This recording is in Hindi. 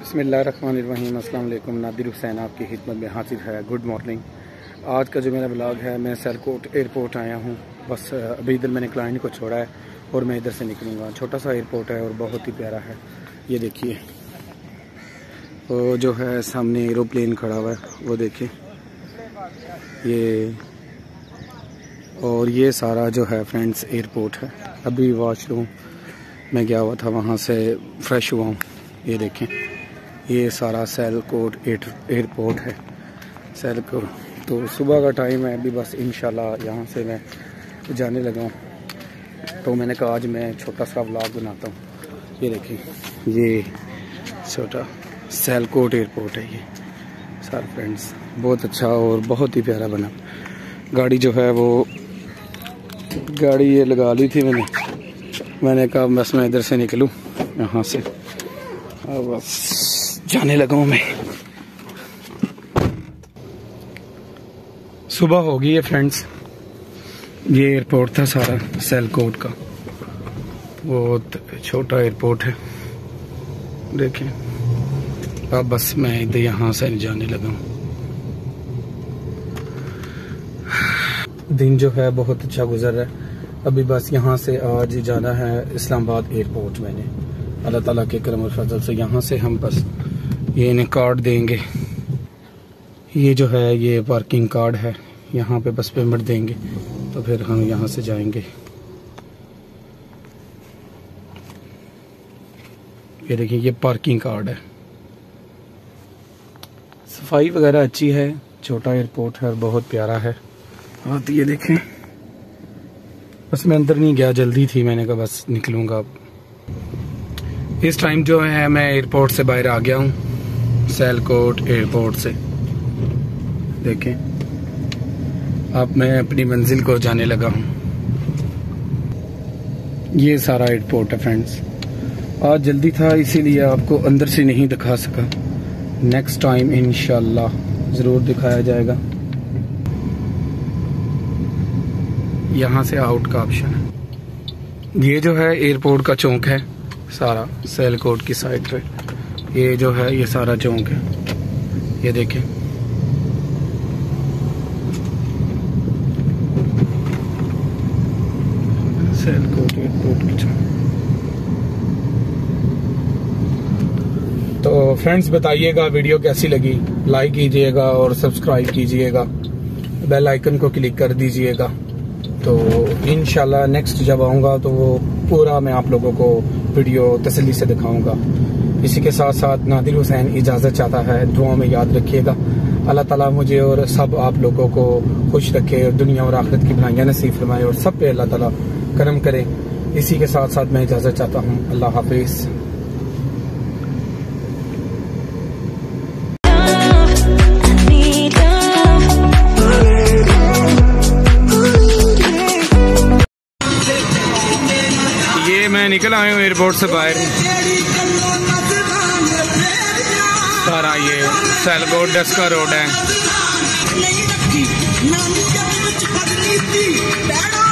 बिस्मिल्लाहिर्रहमानिर्रहीम। अस्सलाम वालेकुम। नादिर हुसैन आपकी खिदमत में हाजिर है। Good morning. आज का जो मेरा व्लॉग है, मैं सियालकोट एयरपोर्ट आया हूँ। बस अभी इधर मैंने क्लाइंट को छोड़ा है और मैं इधर से निकलूँगा। छोटा सा एयरपोर्ट है और बहुत ही प्यारा है। ये देखिए, वो जो है सामने एरोप्लेन खड़ा हुआ है, वो देखिए ये। और ये सारा जो है फ्रेंड्स एयरपोर्ट है। अभी वॉशरूम में गया हुआ था, वहाँ से फ्रेश हुआ हूँ। ये देखें, ये सारा सियालकोट एयरपोर्ट है। सियालकोट तो सुबह का टाइम है अभी, बस इंशाल्लाह यहाँ से मैं जाने लगा हूँ। तो मैंने कहा आज मैं छोटा सा व्लॉग बनाता हूँ। ये देखिए, ये छोटा सियालकोट एयरपोर्ट है। ये सारे फ्रेंड्स बहुत अच्छा और बहुत ही प्यारा बना। गाड़ी जो है वो गाड़ी ये लगा ली थी मैंने कहा बस मैं इधर से निकलूँ यहाँ से, और बस जाने लगा हूँ मैं। सुबह हो गई है फ्रेंड्स। ये एयरपोर्ट था सारा सियालकोट का, बहुत छोटा एयरपोर्ट है। देखें, अब बस मैं इधर यहाँ से जाने लगा हूँ। दिन जो है बहुत अच्छा गुजर रहा है। अभी बस यहाँ से आज जाना है इस्लामाबाद एयरपोर्ट। मैंने अल्लाह ताला के करम और फजल से यहाँ से हम बस ये इन्हें कार्ड देंगे। ये जो है ये पार्किंग कार्ड है, यहाँ पे बस पेमेंट देंगे तो फिर हम यहाँ से जाएंगे। ये देखिए, ये पार्किंग कार्ड है। सफाई वगैरह अच्छी है, छोटा एयरपोर्ट है और बहुत प्यारा है। और ये देखें, बस मैं अंदर नहीं गया, जल्दी थी, मैंने कहा बस निकलूंगा। इस टाइम जो है मैं एयरपोर्ट से बाहर आ गया हूँ, सियालकोट एयरपोर्ट से। देखें, अब मैं अपनी मंजिल को जाने लगा हूँ। ये सारा एयरपोर्ट है फ्रेंड्स। आज जल्दी था इसीलिए आपको अंदर से नहीं दिखा सका। नेक्स्ट टाइम इंशाल्लाह ज़रूर दिखाया जाएगा। यहाँ से आउट का ऑप्शन है। ये जो है एयरपोर्ट का चौक है सारा सियालकोट की साइड पे। ये जो है ये सारा चौक है, ये देखें। सियालकोट एयरपोर्ट की चौक। तो फ्रेंड्स बताइएगा वीडियो कैसी लगी, लाइक कीजिएगा और सब्सक्राइब कीजिएगा, बेल आइकन को क्लिक कर दीजिएगा। तो इंशाल्लाह नेक्स्ट जब आऊँगा तो वो पूरा मैं आप लोगों को वीडियो तसल्ली से दिखाऊंगा। इसी के साथ साथ नादिर हुसैन इजाज़त चाहता है। दुआ में याद रखिएगा। अल्लाह ताला मुझे और सब आप लोगों को खुश रखे और दुनिया और आखिरत की भलाइयाँ नसीब फरमाए और सब पे अल्लाह ताला करम करे। इसी के साथ साथ मैं इजाज़त चाहता हूँ। अल्लाह हाफिज़। मैं निकल आया हूँ एयरपोर्ट से बाहर। सारा ये सियालकोट डस्का रोड है।